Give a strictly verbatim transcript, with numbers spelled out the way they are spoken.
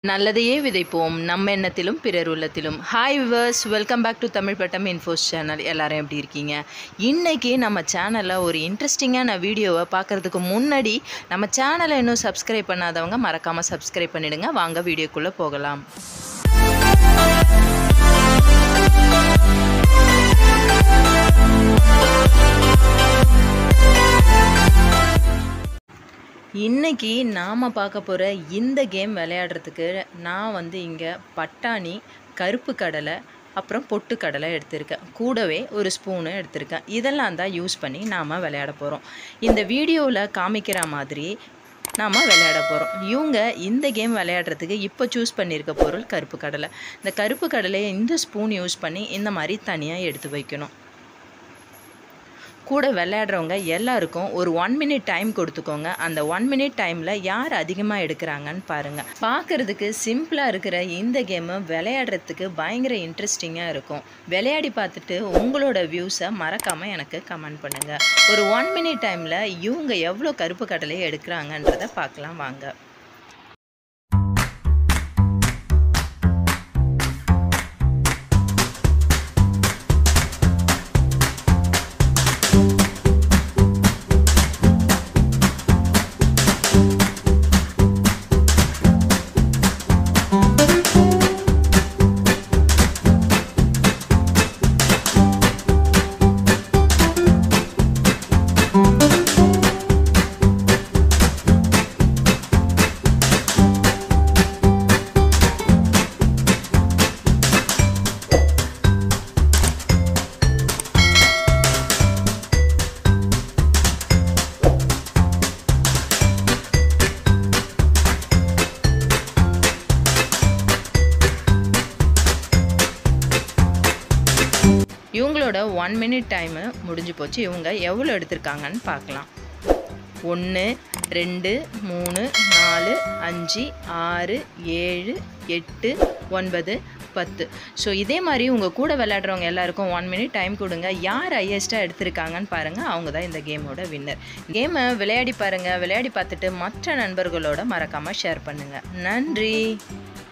நல்லதையே விதைப்போம் நம்ம எண்ணத்திலும் பிறர் உள்ளத்திலும். Hi viewers, welcome back to Tamil Pattam infos channel. எல்லாரும் எப்படி இருக்கீங்க? இன்றைக்கி நம்ம சேனலில் ஒரு இன்ட்ரெஸ்டிங்கான வீடியோவை பார்க்குறதுக்கு முன்னாடி நம்ம சேனலை இன்னும் சப்ஸ்கிரைப் பண்ணாதவங்க மறக்காமல் சப்ஸ்கிரைப் பண்ணிவிடுங்க. வாங்க வீடியோக்குள்ளே போகலாம். இன்றைக்கி நாம் பார்க்க போகிற இந்த கேம் விளையாடுறதுக்கு நான் வந்து இங்கே பட்டாணி, கருப்பு கடலை, அப்புறம் பொட்டுக்கடலை எடுத்திருக்கேன். கூடவே ஒரு ஸ்பூனு எடுத்திருக்கேன். இதெல்லாம் தான் யூஸ் பண்ணி நாம் விளையாட போகிறோம். இந்த வீடியோவில் காமிக்கிற மாதிரி நாம் விளையாட போகிறோம். இவங்க இந்த கேம் விளையாடுறதுக்கு இப்போ சூஸ் பண்ணியிருக்க பொருள் கருப்பு கடலை. இந்த கருப்பு கடலையை இந்த ஸ்பூன் யூஸ் பண்ணி இந்த மாதிரி தனியாக எடுத்து வைக்கணும். கூட விளையாடுறவங்க எல்லாருக்கும் ஒரு ஒன் மினிட் டைம் கொடுத்துக்கோங்க. அந்த ஒன் மினிட் டைமில் யார் அதிகமாக எடுக்கிறாங்கன்னு பாருங்கள். பார்க்குறதுக்கு சிம்பிளாக இருக்கிற இந்த கேமு விளையாடுறதுக்கு பயங்கர இன்ட்ரெஸ்டிங்காக இருக்கும். விளையாடி பார்த்துட்டு உங்களோட வியூஸை மறக்காமல் எனக்கு கமெண்ட் பண்ணுங்கள். ஒரு ஒன் மினிட் டைமில் இவங்க எவ்வளோ கருப்பு கடலையை எடுக்கிறாங்கன்றதை பார்க்கலாம் வாங்க. இவங்களோட ஒன் மினிட் டைமு முடிஞ்சு போச்சு. இவங்க எவ்வளோ எடுத்திருக்காங்கன்னு பார்க்கலாம். ஒன்று, ரெண்டு, மூணு, நாலு, அஞ்சு, ஆறு, ஏழு, எட்டு, ஒன்பது, பத்து. ஸோ இதே மாதிரி உங்கள் கூட விளையாடுறவங்க எல்லாருக்கும் ஒன் மினிட் டைம் கொடுங்க. யார் ஹையஸ்ட்டாக எடுத்திருக்காங்கன்னு பாருங்கள். அவங்க தான் இந்த கேமோட வின்னர். கேமை விளையாடி பாருங்கள். விளையாடி பார்த்துட்டு மற்ற நண்பர்களோட மறக்காமல் ஷேர் பண்ணுங்கள். நன்றி.